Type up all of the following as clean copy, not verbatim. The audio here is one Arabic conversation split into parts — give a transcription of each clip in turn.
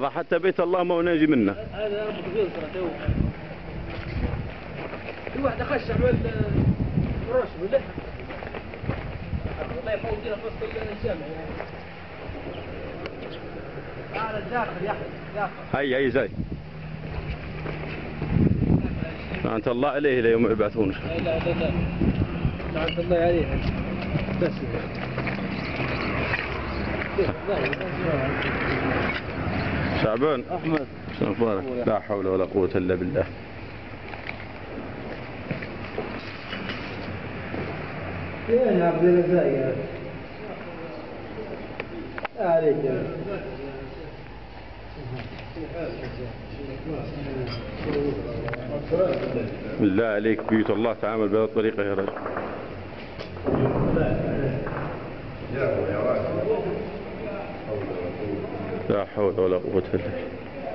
هذا حتى بيت الله ما هو ناجي منه. هذا ربط غير تو. في واحد خش على الفراش ولا الله يفوتنا في وسط الجامع يعني. على الداخل يا اخي داخل. هي زي. لعنة الله عليه ليوم يبعثونه. لا لا لا. لعنة الله عليه. بس. شعبان احمد شو اخبارك؟ لا حول ولا قوة الا بالله. يا عبد الرزاق عليك بالله عليك بيوت الله تعامل بهذه الطريقة يا رجل. لا حول ولا قوة الا بالله.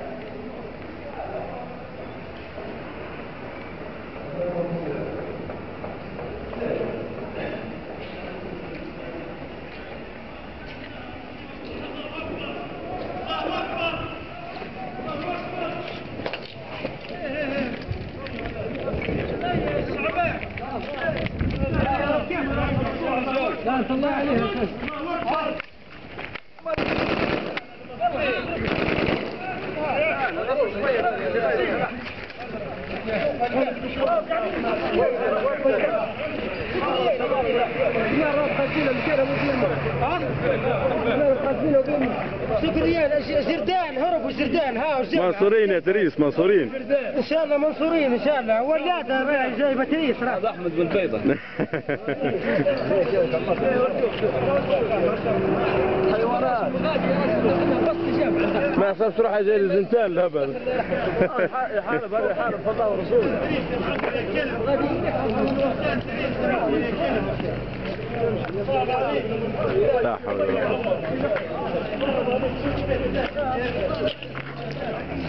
لعنة الله عليه سكريان زردان هربوا زردان ها منصورين يا تريس منصورين ان شاء الله منصورين ان شاء الله ولاده جايبه تريس هذا احمد بن بيضه حيوانات ما حسبت روحه زي الزنتان الهبل. يحارب هذا يحارب الله ورسوله. لا حول ولا قوة.